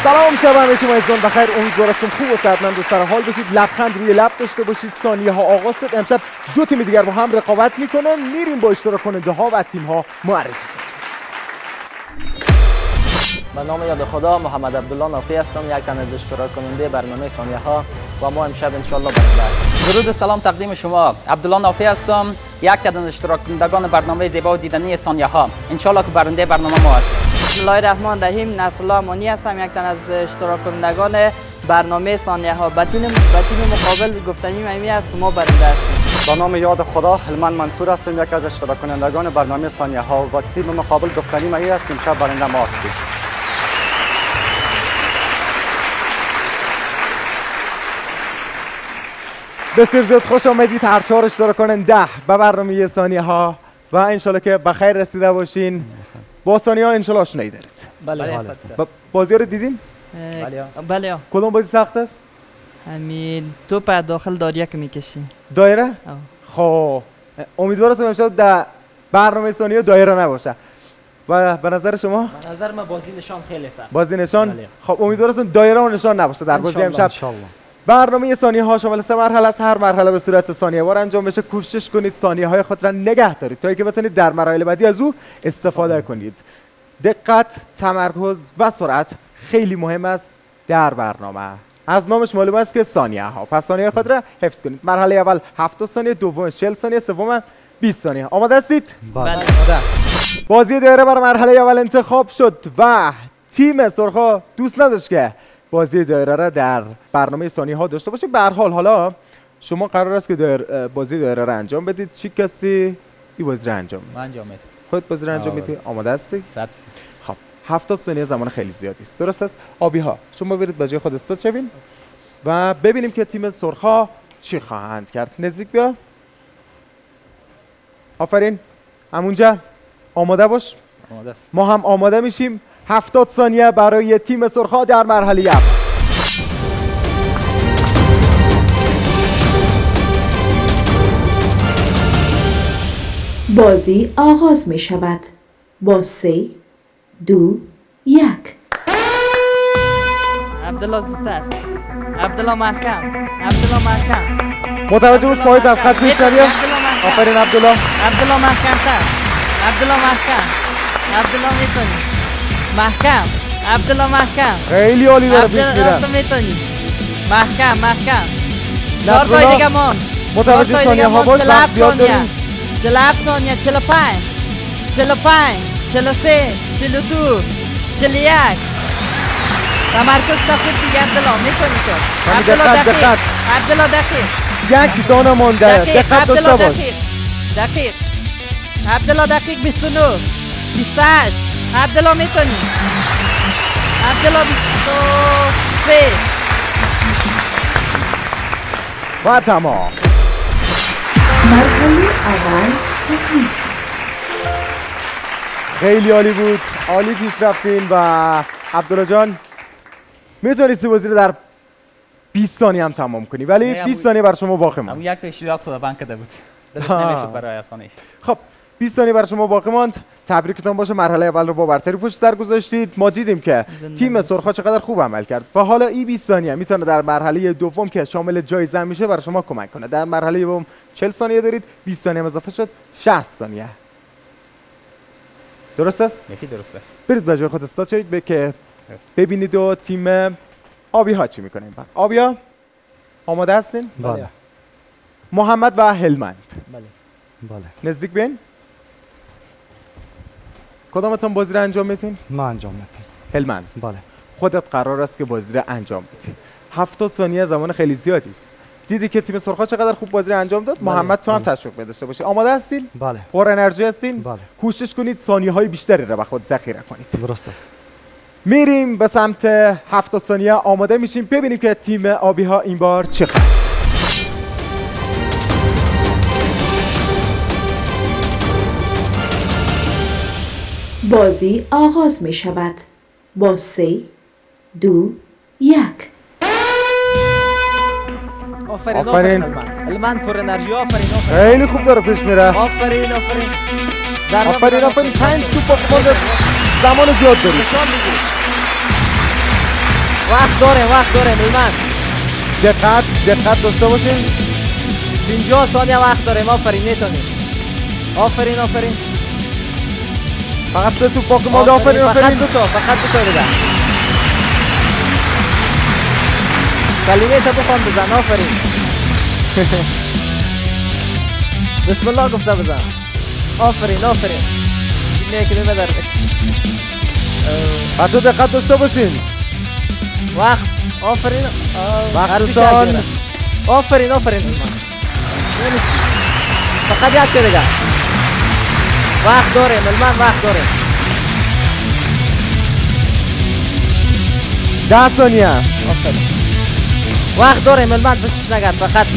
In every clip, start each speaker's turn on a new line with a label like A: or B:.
A: سلام شب همه شما عزیزان بخیر. امیدوارم خوب و صحتمند و سر حال باشید. لبخند روی لب داشته باشید. ثانیه ها آغاز شد. امشب دو تیم دیگر با هم رقابت میکنن. میریم با اشتراک کننده ها و تیم ها معرفی شد.
B: به نام یاد خدا محمد عبدالله نافی هستم، یک تن از اشتراک کننده برنامه ثانیه ها و ما امشب ان شاء الله برنده هستیم. درود و سلام تقدیم شما. عبدالله نافی هستم، یک تن از اشتراک کنندگان برنامه زیبا و دیدنی ثانیه ها. ان شاء الله که برنده برنامه ما هستیم.
C: بسم الله الرحمن الرحیم. نصرالله امانی هستم، یک تن از اشتراک کنندگان برنامه ثانیه ها. به تیم مقابل گفتنی میمی است که ما برنده هستیم.
D: به نام یاد خدا هلمند منصور هستم، یک از اشتراک کنندگان برنامه ثانیه ها و تیم مقابل گفتنی میمی است که امشب برنده ما هستیم.
A: بسیار زیاد خوش آمدید هر چهار اشتراک کننده به برنامه ثانیه ها و انشالله که بخیر رسیده باشین. با ثانیه ها انشالله آشنایی دارید.
B: بله.
A: بازی ها رو دیدین؟
C: بله.
A: کدوم بازی سخت است؟
C: همین توپ داخل دایره که میکشی.
A: دایره؟ خب امیدوارم امشب در برنامه ثانیه دایره نباشه. و به نظر شما؟
B: به نظر من بازی نشان خیلی سخت.
A: بازی نشان؟
B: بله.
A: خب امیدوارم دایره و نشان نباشه در بازی امشب. برنامه ثانیه ها شامل 3 مرحله است. هر مرحله به صورت ثانیه وار انجام بشه. کوشش کنید ثانیه های خود را نگه دارید تا اینکه بتونید در مراحل بعدی از او استفاده کنید. دقت، تمرکز و سرعت خیلی مهم است در برنامه. از نامش معلوم است که ثانیه ها. پس ثانیه خود را حفظ کنید. مرحله اول 70 ثانیه، دوم 40 ثانیه، سوم 20 ثانیه. آماده هستید؟
C: بله.
A: بازی دایره برای مرحله اول انتخاب شد و تیم سرخا دوست نداشت که بازی دایره را در برنامه ثانیه ها داشته باشیم. به هر حال حالا شما قرار است که بازی دایره را انجام بدید. چی کسی این بازی را انجام میده؟
B: من انجام میدم.
A: خودت بازی را انجام میدی؟ آماده هستی؟
B: 100%.
A: خب 70 ثانیه زمان خیلی زیادی است. درست است؟ آبی ها شما برید به جای خود استاد شوین و ببینیم که تیم سرخا چی خواهند کرد. نزدیک بیا. آفرین. همونجا آماده باش.
B: آماده است.
A: ما هم آماده میشیم. 70 ثانیه برای تیم سرخا در مرحله اول.
E: بازی آغاز می شود با 3 2 1.
C: عبدالله زودتر. عبدالله محکم.
A: متوجه باش پایت از خط پیش نریم. آفرین عبدالله.
C: عبدالله محکم‌تر. عبدالله میتونی. محکم. عبدالله محکم.
A: خیلی عالی داره پیش میره.
C: تو میتونی. محکم. 4 تا دیگه مون.
A: متوجه ثانیه ها باش.
C: 47 ثانیه. 45 43 42 41. تمرکز تا خود دیگه عبدالله میتونی تو. عبدالله دقیق.
A: یک دانه مونده. دقت داشته باش.
C: دقیق. عبدالله دقیق 29 28. عبدالله میتونی. عبدالله 23.
A: و تمام.
E: مرحله اول تکمیل شد.
A: خیلی عالی بود. عالی پیش رفتین و عبدالله جان میتونستی بازی رو در 20 ثانیه هم تمام کنی ولی 20 ثانیه برای شما باقی ماند.
B: یک تا اشتراک خدا بند کرده بود. دلش نمیشد برای اسانش.
A: خب 20 ثانیه برای شما باقی ماند. تبریکتون باشه. مرحله اول رو با برتری پشت سر گذاشتید. ما دیدیم که تیم سرخا چقدر خوب عمل کرد و حالا این 20 ثانیه میتونه در مرحله دوم که شامل جایزه میشه برای شما کمک کنه. در مرحله دوم 40 ثانیه دارید. 20 ثانیه اضافه شد 60 ثانیه. درست است؟
B: یکی درست است.
A: برید به جای خود استاد شوید که ببینید و تیم آبی ها چی میکنه. آبی ها آماده هستین؟
D: بله.
A: محمد و هلمند.
D: بله.
A: نزدیک بین. کدامتون بازی را انجام میدین؟
D: ما انجام میدیم.
A: هلمند.
D: بله.
A: خودت قرار است که بازی را انجام بدی. 70 ثانیه زمان خیلی زیادی است. دیدی که تیم سرخا چقدر خوب بازی را انجام داد. محمد تو هم تشویق داشته باشی. آماده هستین؟
D: بله.
A: پر انرژی هستین؟
D: بله.
A: کوشش کنید ثانیه های بیشتری را به خود ذخیره کنید.
D: درسته.
A: میریم به سمت 70 ثانیه. آماده میشیم ببینیم که تیم آبی ها این بار چه خواهد.
E: بازی آغاز می شود با 3 2 1.
B: آفرین. هلمند پر انرژی. آفرین.
A: خیلی خوب داره پیش میره.
B: آفرین.
A: آفرین. 5 توپ مونده. زمان زیاد دارید.
C: وقت داریم ایمان.
A: دقت داشته باشین.
C: 50 ثانیه وقت داریم. آفرین میتونیم. آفرین.
A: فقط 3 توپ باقی مونده. آفرین.
C: فقط 2 تا دیگه. کلمه تا بخوام بزن. آفرین. بسم الله گفته بزن. آفرین. نه که ببر.
A: بچه دقت داشته باشین.
C: وقت. آفرین.
A: وقتتان.
C: آفرین. فقط یک دیگه. وقت داریم.
A: 10 ثانیه.
C: آفرین. وقت داریم. فکرش نگرد. فقط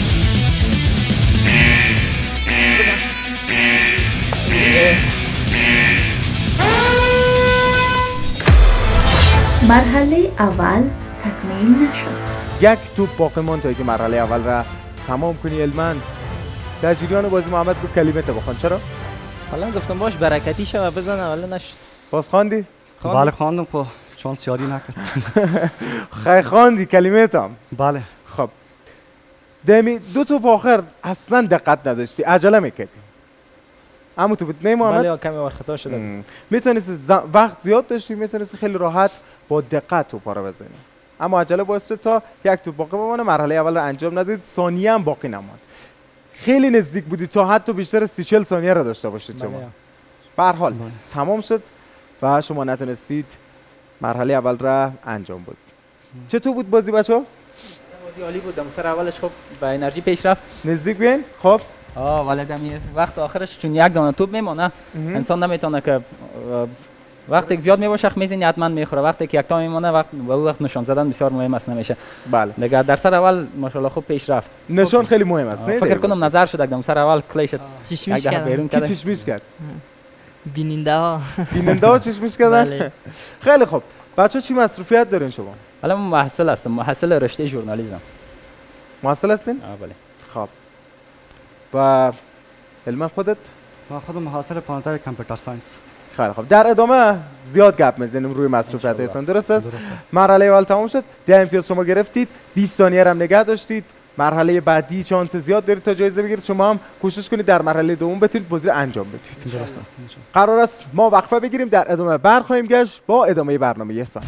E: مرحله اول تکمیل نشد.
A: یک توپ باقی مونده تا که مرحله اول را تمام کنی. علمن در جریان بازی محمد گفت کلمه تا بخوان. چرا؟
C: حالا گفتم باش برکتی شو بزنه ولی نشد.
A: باز خواندی؟
D: بله خواندم که چانس یاری نکرد.
A: خیلی خواندی کلمه تام.
D: بله.
A: خب دمی 2 توپ آخر اصلا دقت نداشتی، عجله میکردی. اما تو بود نه محمد؟
C: بله کمی وقت خطا شده.
A: میتونستی وقت زیاد داشتی، میتونستی خیلی راحت با دقت توپا رو بزنی. اما عجله باعث شد تا یک توپ باقی بمونه. مرحله اول رو انجام ندید. ثانیه هم باقی نماند. خیلی نزدیک بودی تا حتی بیشتر از 30-40 ثانیه رو داشته باشید شما. به هر حال تمام شد و شما نتونستید مرحله اول را انجام بدید. چطور بود بازی بچه‌ها؟
B: بازی عالی بود. سر اولش خب با انرژی پیش رفت.
A: نزدیک بیاین. خب
B: ولی وقت آخرش چون یک دانه توپ میمونه انسان نمیتونه که وقتی زیاد میباشه میزنی حتما میخوره. وقتی که یک تا میمونه وقت نشان زدن بسیار مهم است نمیشه.
A: بله.
B: دیگه در سر اول ماشاءالله خوب پیش رفت.
A: نشان خیلی مهم است. نه
B: فکر کنم نظر شد एकदम سر اول کلیش
C: چشمیش کردن.
A: کی چشمیش کرد؟
C: بیننده ها
A: چشمیش کردن؟ خیلی خوب. بچه‌ها چی مصروفیت دارین شما؟
B: حالا من محصل هستم. محصل رشته ژورنالیسم.
A: محصل هستین؟
B: بله.
A: خب. و علم خودت؟
D: من خودم محصل 15 کامپیوتر ساینس.
A: خیلی خوب. در ادامه زیاد گپ میزنیم روی مصروفیتاتون. درست است؟ مرحله اول تمام شد. 10 امتیاز شما گرفتید. 20 ثانیه هم نگه داشتید. مرحله بعدی چانس زیاد دارید تا جایزه بگیرید. شما هم کوشش کنید در مرحله دوم بتونید بازی رو انجام بدید.
D: درست است.
A: قرار است ما وقفه بگیریم. در ادامه برخواهیم گشت با ادامه برنامه سان.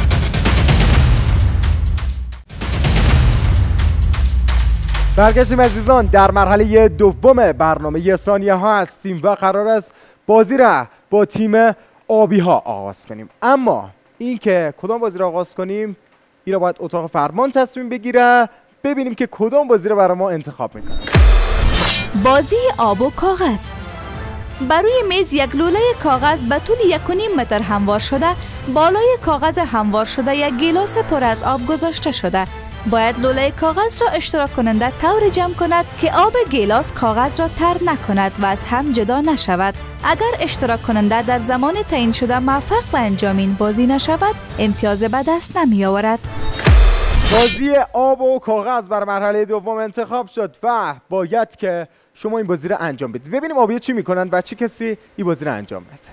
A: برگشتیم عزیزان. در مرحله دوم برنامه ثانیه ها هستیم و قرار است بازی را با تیم آبی ها آغاز کنیم. اما اینکه کدام بازی را آغاز کنیم این را باید اتاق فرمان تصمیم بگیره. ببینیم که کدام بازی را برای ما انتخاب میکنه.
F: بازی آب و کاغذ. بر روی میز یک لوله کاغذ به طول 1.5 متر هموار شده. بالای کاغذ هموار شده یک گیلاس پر از آب گذاشته شده. باید لوله کاغذ را اشتراک کننده طور جمع کند که آب گیلاس کاغذ را تر نکند و از هم جدا نشود. اگر اشتراک کننده در زمان تعیین شده موفق به انجام این بازی نشود، امتیاز به دست نمی آورد.
A: بازی آب و کاغذ بر مرحله دوم انتخاب شد و باید که شما این بازی را انجام بدید. ببینیم آبی چی میکنن و چه کسی این بازی را انجام بده.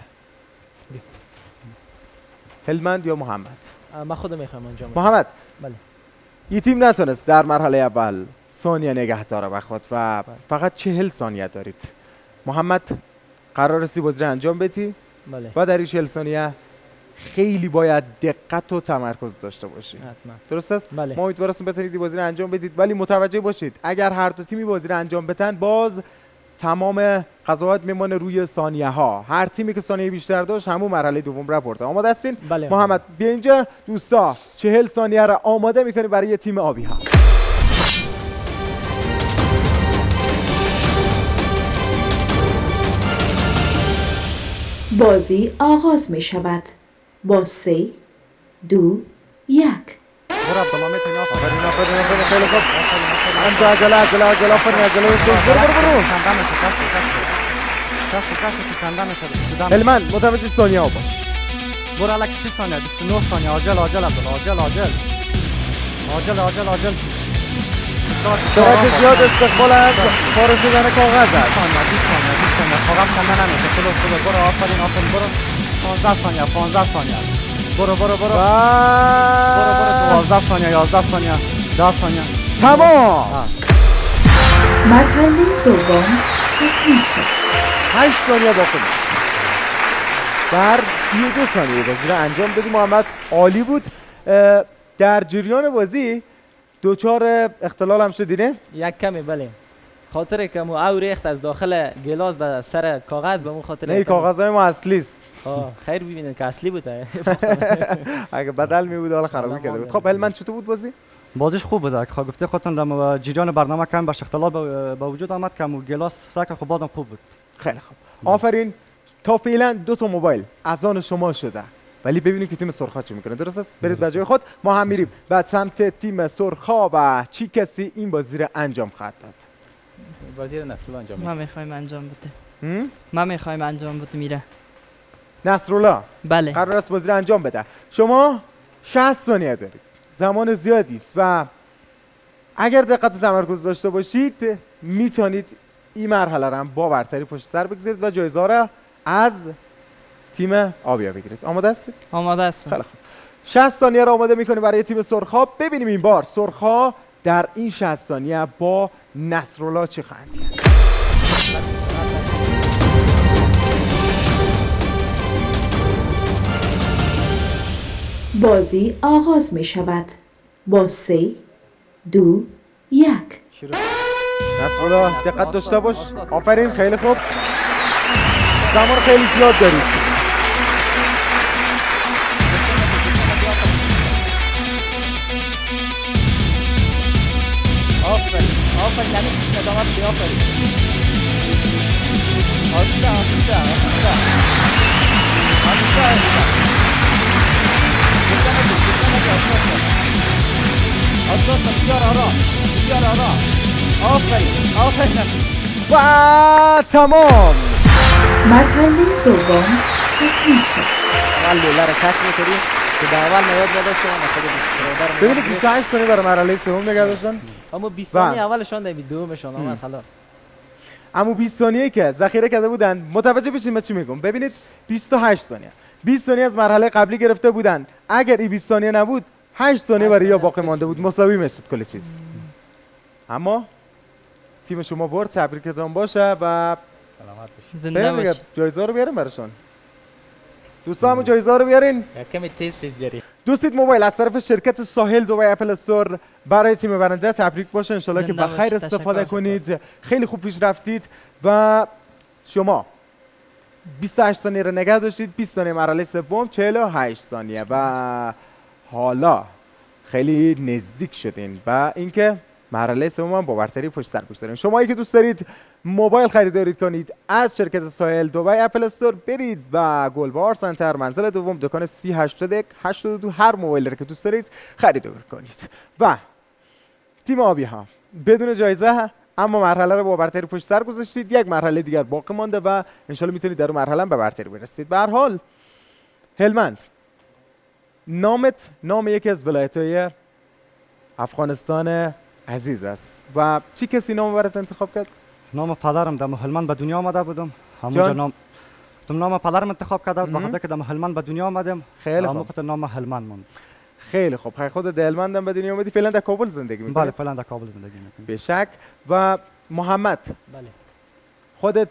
A: هلمند یا محمد؟
C: من خودم میخوام انجام بدم.
A: محمد.
C: بله.
A: این تیم نتونست در مرحله اول ثانیه نگه داره به خود و فقط 40 ثانیه دارید. محمد قرار است بازی را انجام بدی.
C: بله.
A: و در این 40 ثانیه خیلی باید دقت و تمرکز داشته باشید.
C: حتما.
A: درست است؟
C: بله.
A: ما امیدوارم بتونید این بازی را انجام بدید ولی متوجه باشید اگر هر دو تیمی بازی را انجام بدن باز تمام قضاوت میمونه روی ثانیه ها. هر تیمی که ثانیه بیشتر داشت همون مرحله دوم را برده. آماده هستین؟
C: بله.
A: محمد بیا اینجا. دوستا 40 ثانیه را آماده میکنی برای تیم آبی ها.
E: بازی آغاز می شود با 3 2 1.
D: برو عبدالله میتونی
A: آفرین خیلی خوب. انت عجله آفرین عجله. برو.
D: کشت
A: هلمند متوجه ثانیه ها باش.
D: برو الک 30 ثانیه 29 ثانیه عاجل عبدالله عاجل
A: سرعت زیاد استقبال از پاره شدن کاغذ است.
D: 20 ثانیه کاغذ کنده نمیشه. برو آفرین برو 15 ثانیه برو
A: 12
D: 12 ثانیه 11 ثانیه 10 ثانیه
A: تمام.
E: مرحله دوم تکمیل شد.
A: 8 ثانیه باقی بود. در 32 ثانیه بازی را انجام دادی محمد. عالی بود. در جریان بازی دوچار اختلال هم شدی نه؟
G: یک کمی بله. خاطر که مو او ریخت از داخل گلاس به سر کاغذ به مو خاطر
A: نه کاغذهای ما اصلی است.
G: خیر ببینید که اصلی بود.
A: اگه بدل می بود حالا خرابی کرده بود. خب هلمند چطور بود بازی؟
D: بازیش خوب بود. اگه گفته خودتون در جریان برنامه کم باش اختلال به وجود آمد که مو گلاس ساک خب بازم خوب بود.
A: خیلی خوب. آفرین. تا فعلا 2 موبایل از آن شما شده. ولی ببینیم که تیم سرخا چی میکنه. درست است؟ برید به جای خود. ما هم میریم بعد سمت تیم سرخا و چی کسی این بازی رو انجام خواهد داد.
B: بازی رو نصرالله انجام میده.
C: ما میخوایم انجام بده. ما میخوایم انجام بده میره.
A: نصرالله
C: بله.
A: قرار است بازی رو انجام بده. شما 60 ثانیه دارید. زمان زیادی است و اگر دقت و تمرکز داشته باشید میتونید این مرحله رو هم با برتری پشت سر بگذارید و جایزه را از تیم آبیا بگیرید. آماده هستید؟
C: آماده هستم.
A: خیلی خوب. 60 ثانیه را آماده میکنیم برای تیم سرخا. ببینیم این بار سرخا در این 60 ثانیه با نصرالله چه خواهند کرد.
E: بازی آغاز می شود. با 3 2 1.
A: نصرالله دقت داشته باش. آفرین خیلی خوب. زمان خیلی زیاد دارید.
B: آفرین یعنی ادامه بدی. آفرین آسته بیار آفرین
A: و تمام.
E: مرحله دوم تکمیل شد.
B: والله را کش می‌کنی که در اول نیاد نداشتم.
A: ببینید 28 ثانیه برای مرحله سوم نگه داشتن.
G: اما 20 ثانیه اولشون در دومشون آمد خلاص.
A: اما 20 ثانیه که ذخیره کرده بودن متوجه بشین من چی میگم. ببینید 28 ثانیه 20 ثانیه از مرحله قبلی گرفته بودن. اگر این 20 ثانیه نبود 8 ثانیه برای یا باقی مانده بود. مساوی میشد کل چیز. اما تیم شما برد. تبریکتون باشه و
C: زنده باشید.
A: جایزه رو بیارین براشون. دوستان همون جایزه رو بیارین.
B: کمی تیز بیارین.
A: دوستید موبایل از طرف شرکت ساحل دبی اپل استور برای تیم برنده تبریک باشه. انشالله که بخیر استفاده کنید. خیلی خوب پیش رفتید و شما 28 ثانیه رو نگه داشتید. 20 ثانیه مرحله سوم 48 ثانیه و حالا خیلی نزدیک شدین و اینکه مرحله سوم هم با برتری پشت سر بگذارین. شمایی که دوست دارید موبایل خریداری کنید از شرکت ساحل دبی اپل استور برید و گلبهار سنتر منزل دوم دکان 3081 82 هر موبایلی که دوست دارید خریداری کنید. و تیم آبی ها بدون جایزه اما مرحله رو با برتری پشت سر گذاشتید. یک مرحله دیگر باقی مانده و انشالله میتونید در اون مرحله هم به برتری برسید. به هر حال هلمند نامت نام یکی از ولایت‌های افغانستان عزیز است و چی کسی نام برات انتخاب کرد؟
D: نام پدرم در هلمند به دنیا آمده بودم. همونجا نام پدرم انتخاب کرده بود بخاطر که در هلمند به دنیا آمدم.
A: خیلی خوب.
D: خاطر نام هلمند ماند.
A: خیلی خوب. خودت در هلمند هم به دنیا اومدی. فعلا در کابل زندگی می‌کنی؟
D: بله فعلا در کابل زندگی می‌کنم.
A: به شک. و محمد
G: بله.
A: خودت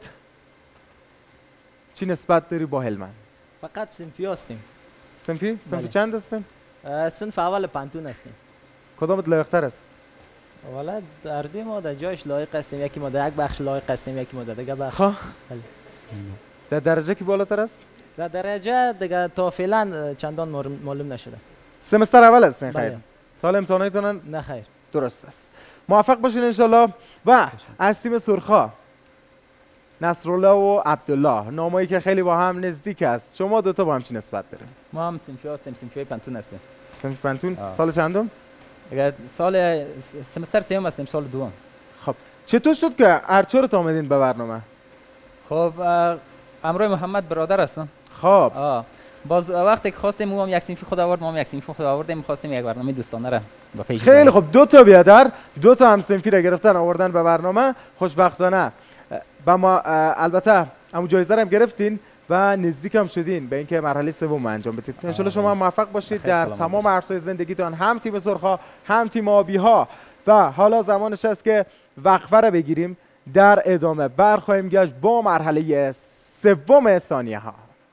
A: چی نسبت داری با هلمند؟
G: فقط صنفی هستیم.
A: صنفی؟ صنفی
G: بله.
A: چند هستین؟
G: صنف اول پنتون هستیم.
A: کدامت لایق‌تر است؟
G: والا در دوی ما در جایش لایق هستیم. یکی ما در یک بخش لایق هستیم یکی ما در دیگه بخش.
A: خب
G: بله.
A: در درجه کی بالاتر است؟
G: در درجه دیگه تا فعلا چندان معلوم نشده.
A: سمستر اول هستین خیر.
G: بله.
A: سال امتحاناتتون
G: نه خیر.
A: درست است. موفق باشین انشالله. و از تیم سرخا نصرالله و عبدالله نامایی که خیلی با هم نزدیک است. شما دوتا با هم چی نسبت دارین؟
B: ما هم صنفی هستیم. صنفی پنتون هستیم.
A: صنفی پنتون سال چندم؟
B: اگر سال سمستر سوم هستیم سال دوم.
A: خب چطور شد که ارچه رو آمدین به برنامه؟
B: خب امروی محمد برادر هستن.
A: خب
B: باز وقتی که خواستیم او هم یک صنفی خود آورد ما هم یک صنفی خود آوردیم خواستیم یک برنامه دوستانه را با پیش
A: خیلی خوب. دو تا بیادر دو تا هم صنفی را گرفتن آوردن به برنامه. خوشبختانه و ما البته همون جایزه هم گرفتین و نزدیک هم شدین به اینکه مرحله سوم انجام بدید. ان شاءالله شما موفق باشید در تمام عرصه‌های زندگیتان، هم تیم سرخ‌ها هم تیم آبی‌ها. و حالا زمانش است که وقفه را بگیریم. در ادامه برخواهیم گشت با مرحله سوم ثانیه‌ها.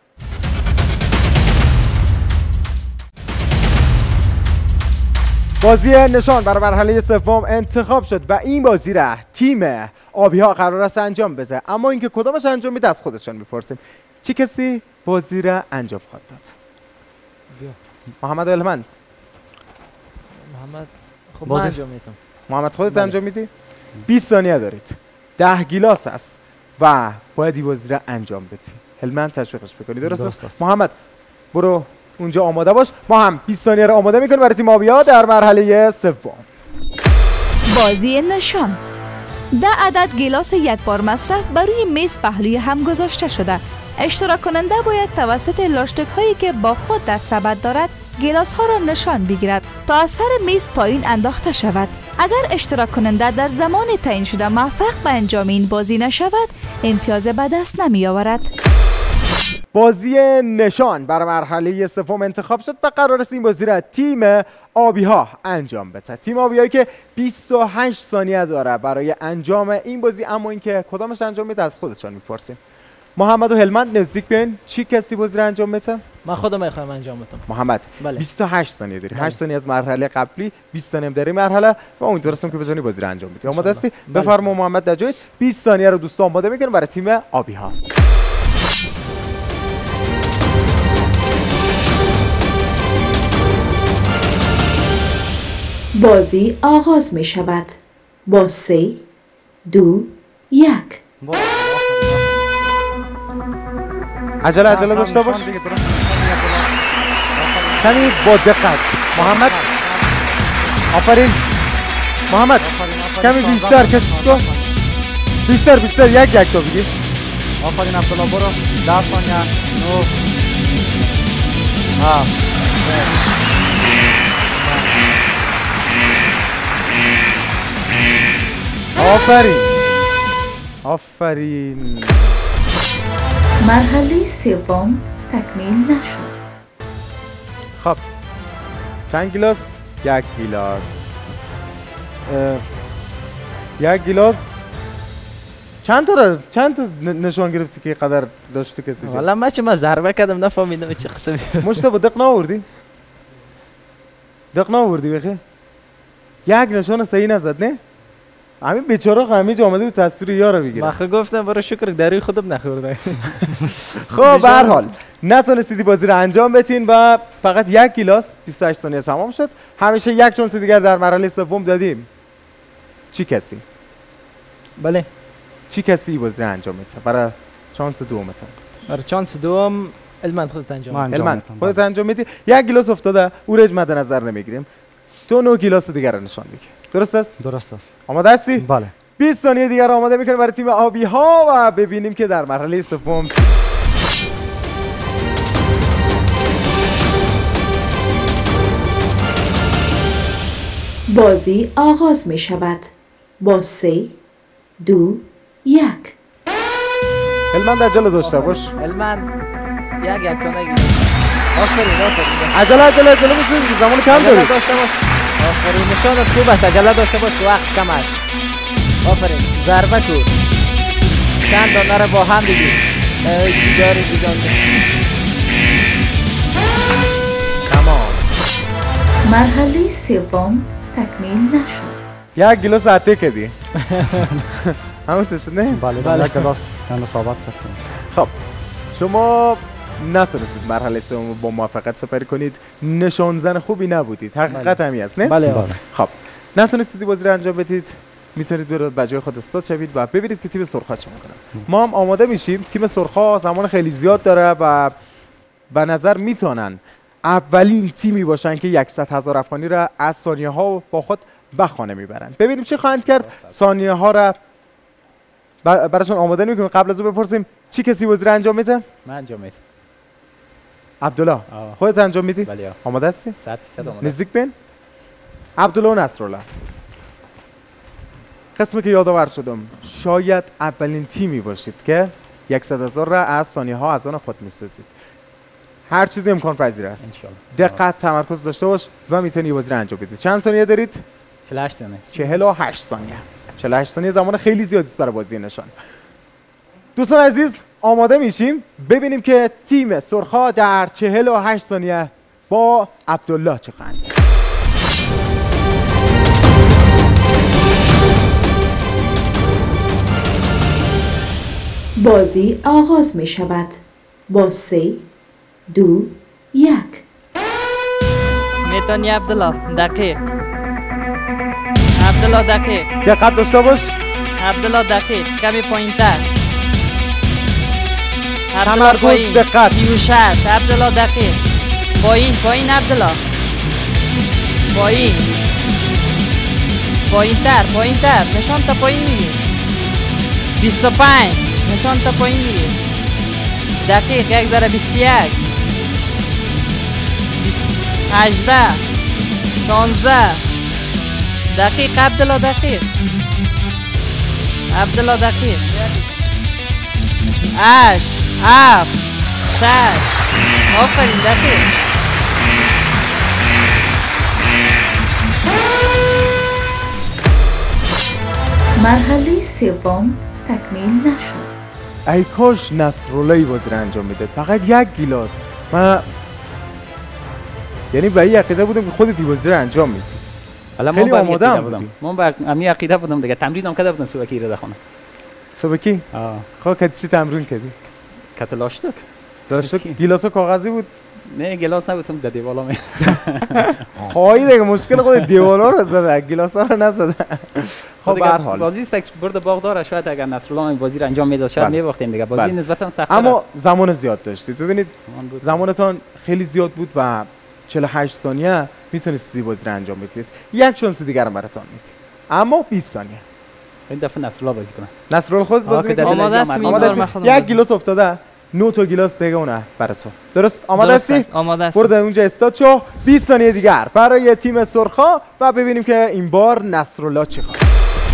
A: بازی نشان برای مرحله سوم انتخاب شد و این بازی را تیم آبی‌ها قرار است انجام بده. اما اینکه کدامش انجام میده از خودشان میپرسیم. چه کسی بازی را انجام خواهد داد؟ محمد الهمند.
G: محمد خب من انجام میدم.
A: محمد خودت انجام میدی؟ 20 ثانیه دارید. 10 گیلاس است و باید این بازی را انجام بدی. هلمند تشویقش بکنی. درست است؟ محمد برو اونجا آماده باش. ما هم 20 ثانیه رو آماده میکنیم برای تیم آبی‌ها در مرحله سوم.
F: بازی نشان. 10 عدد گیلاس یک بار مصرف بر روی میز پهلوی هم گذاشته شده. اشتراک کننده باید توسط لاستیک هایی که با خود در سبد دارد گیلاس ها را نشان بگیرد تا از سر میز پایین انداخته شود. اگر اشتراک کننده در زمان تعیین شده موفق به انجام این بازی نشود، امتیاز به دست نمی آورد.
A: بازی نشان برای مرحله سوم انتخاب شد و قرار است این بازی را تیم آبی‌ها انجام بده. تیم آبی‌هایی که 28 ثانیه داره برای انجام این بازی، اما اینکه کدامش انجام میده از خودشان میپرسیم. محمد و هلمند نزدیک بیاین. چی کسی بازی را انجام بده؟
G: من خودم میخوام انجام بدم.
A: محمد 28 ثانیه داری. 8 ثانیه از مرحله قبلی، 20 ثانیه در این مرحله و امیدوارم که بتونی بازی را انجام بدی. آماده هستی؟ بفرما محمد در جایت. 20 ثانیه رو دوستان آماده میکنیم برای تیم آبی‌ها.
E: بازی آغاز می شود با 3 2 1.
A: عجله داشته باش. کمی با دقت. محمد آفرین. محمد کمی بیشتر کشش کن. بیشتر یک تا بگیر.
D: آفرین عبدالله برو. 10 ثانیه. 9
A: آفرین.
E: مرحله سوم تکمیل نشد.
A: خب چند گیلاس؟ 1 گیلاس. 1 گیلاس. چند تا نشان گرفتی که قدر داشتی کسی؟
G: والا من ضربه کردم نفهمیدم چه قسمی.
A: مشتبه دق ناوردی بخیر. 1 نشان صحیح نزد نه؟ همین بیچاره همیشه آمده بود تصویر یارو بگیره.
G: من گفتم برای شکر دری خودم نخوردم.
A: خب به هر حال نتونستید بازی رو انجام بدین و فقط 1 گیلاس 28 ثانیه تمام شد. همیشه یک چانس دیگر در مرحله سوم دادیم. چی کسی؟
G: بله.
A: چی کسی بازی رو انجام بده برای چانس دومتون؟
G: برای چانس دوم هلمند خودت انجام بده.
A: هلمند خودت انجام میدی. 1 گیلاس افتاده، او رو مد نظر نمیگیریم. تو 9 گیلاس دیگر رو نشان بگیر. درست است؟
D: درست است.
A: آماده هستی؟
D: بله.
A: 20 ثانیه دیگر آماده میکنیم برای تیم آبی‌ها و ببینیم که در مرحله سوم
E: بازی آغاز می شود با 3 2 1.
A: هلمند عجله داشته باش.
G: هلمند یک تا نگیر. آفرین.
A: عجله بشید، زمان کم دارید.
G: داشته باش. آفرین، نشانت خوب است. عجله داشته باش که وقت کم است. آفرین، ضربه کن. چند دانه رو با هم بگیر. دیگاری.
A: تمام.
E: مرحله سوم تکمیل نشد.
A: 1 گیلاس عطه کردی. همونطور شد نه؟
D: بله. 1 گیلاس من ثابت کردم.
A: خب شما نتونستید مرحله سوم با موفقیت سپری کنید. نشان زن خوبی نبودید. حقیقت همین است نه؟
G: بله.
A: خب نتونستید بازی رو انجام بدید. میتونید برید به جای خود استاد شوید و ببینید که تیم سرخ‌ها چه میکنه. ما هم آماده میشیم. تیم سرخ‌ها زمان خیلی زیاد داره و به نظر میتونن اولین تیمی باشن که 100,000 افغانی را از ثانیه ها با خود به خانه میبرن. ببینیم چی خواهند کرد. ثانیه ها را براشون آماده میکنیم. قبل از اون بپرسیم چی کسی بازی را انجام میده؟
B: من انجام میدم.
A: عبدالله خودت انجام میدی؟
B: بله.
A: آماده هستی؟
B: 100% آماده.
A: نزدیک بین. عبدالله و نصرالله. قسمی که یادآور شدم، شاید اولین تیمی باشید که 100,000 را از ثانیه ها از آن خود می‌سازید. هر چیزی امکان پذیر است.
B: انشالله.
A: دقت تمرکز داشته باش و میتونی بازی رو انجام بدید. چند ثانیه دارید؟
B: 48 ثانیه.
A: 48 ثانیه. 48 ثانیه زمان خیلی زیادی است برای بازی نشان. دوستان عزیز آماده میشیم ببینیم که تیم سرخا در 48 ثانیه با عبدالله چه خواهند.
E: بازی آغاز می شود با 3 2 1.
C: میتونی عبدالله دقیق. عبدالله دقیق.
A: دقت داشته باش.
C: عبدالله دقیق. کمی پایین‌تر.
A: تمرکز دقت.
C: 36. عبدالله دقیق. پایین عبدالله. پایین‌تر. نشان تا پایین میگی. 25. نشان تا پایین میگی. دقیق. 1 ذره 21. 18. 16. دقیق عبدالله دقیق. عبدالله دقیق. 8 7 6. آفرین دقیق.
E: مرحله سوم تکمیل نشد.
A: ای کاش نصرالله بازی رو انجام میده. فقط 1 گیلاس. من یعنی به این عقیده بودم که خودت این بازی رو انجام میدی. خیلی آماده بودم.
B: من با امی عقیده بودم دیگه. تمرینم کرده بودم صبح رو دخونه.
A: صبح کی؟ خب چی تمرین کردی؟
B: کتلاشتک.
A: داشت گیلاس کاغذی بود؟
B: نه گلاس نبودم در دیوالا می.
A: خواهی دیگه مشکل خود دیوالا رو زده گیلاس ها رو نزده. خب به هر حال
B: بازی است برد باغ داره. شاید اگر نصرالله این بازی رو انجام میداد شاید میباختیم دیگه. بازی نسبتا سخت
A: اما زمان زیاد داشتید. ببینید زمانتون خیلی زیاد بود و 48 ثانیه میتونستید بازی رو انجام بدید. یک شانس دیگر هم براتون میدیم. اما 20 ثانیه.
B: این دفعه نصرالله بازی کنه.
A: نصرالله خود بازی میکنه.
C: آماده است.
A: 1 گیلاس افتاده. 9 تا گیلاس دیگه اونه برای تو. درست آماده هستی؟
C: آماده هستم.
A: برو اونجا استاد شو. 20 ثانیه دیگر برای تیم سرخا و ببینیم که این بار نصرالله چی خواهد.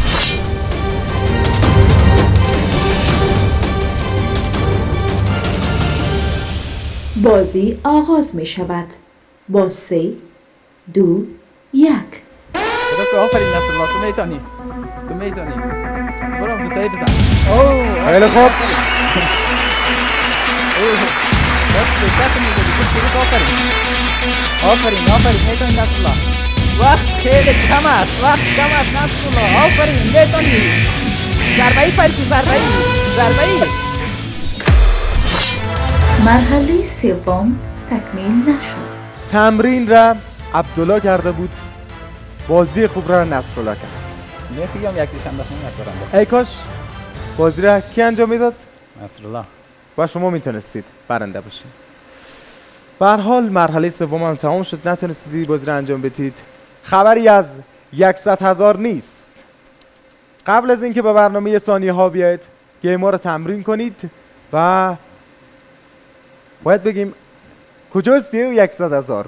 E: بازی آغاز می شود با 3 2 1.
B: آفرین نصرالله تو میتونی. برو دو تایی بزن.
A: خیلی خوب.
B: آفرین میتونی نصرالله. وقت خیلی کم است نصرالله. آفرین میتونی. ضربه‌ای پایسی ضربه‌ای.
E: مرحله سوم تکمیل نشد.
A: تمرین را عبدالله کرده بود. بازی خوب را نصرالله کرد.
B: میگم یک دیشم داشتم
A: ای کاش بازی را کی انجام میداد؟
B: نصرالله.
A: و شما میتونستید برنده باشید. به هر حال مرحله سوم هم تمام شد. نتونستید بازی را انجام بدید. خبری از 100,000 نیست. قبل از اینکه به برنامه ثانیه ها بیاید گیم ها رو تمرین کنید و باید بگیم کجاست 100,000.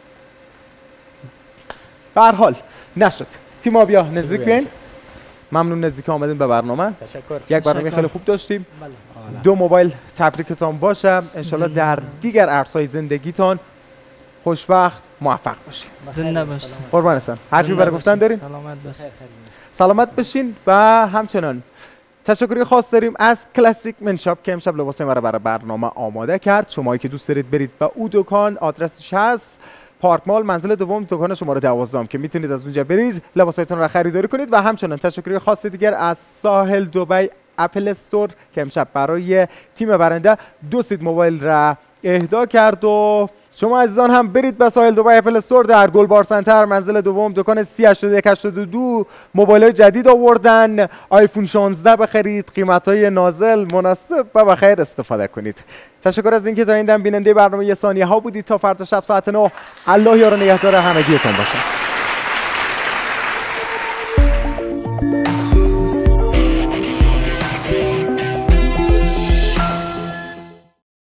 A: به هر حال نشد. تیم بیا نزدیک بیاین. ممنون نزدیک آمدین به برنامه.
B: تشکر.
A: یک برنامه خیلی خوب داشتیم. 2 موبایل تبریکتان باشه. انشالله در دیگر عرصه‌های زندگیتان خوشبخت موفق باشین.
C: زنده باشین.
A: قربان هستم. حرفی برای گفتن دارین؟ سلامت باشین و همچنان تشکری خاص داریم از کلاسیک من شاپ که امشب لباس ما رو برای برنامه آماده کرد. شمایی که دوست دارید برید به او دکان، آدرسش هست پارک مال منزل دوم دکان شماره 12 که میتونید از اونجا برید لباسایتون رو خریداری کنید. و همچنان تشکری خاص دیگر از ساحل دبی اپل استور که امشب برای تیم برنده 2 سیت موبایل را اهدا کرد. و شما عزیزان هم برید به ساحل دبی اپل استور در گلبار سنتر منزل دوم دکان 308182 موبایل جدید آوردن. آیفون 16 بخرید، قیمت‌های نازل مناسب و بخیر استفاده کنید. تشکر از اینکه تا این دم بیننده برنامه ثانیه ها بودید. تا فردا شب ساعت 9 الله یار و نگهدار همگیتون باشه.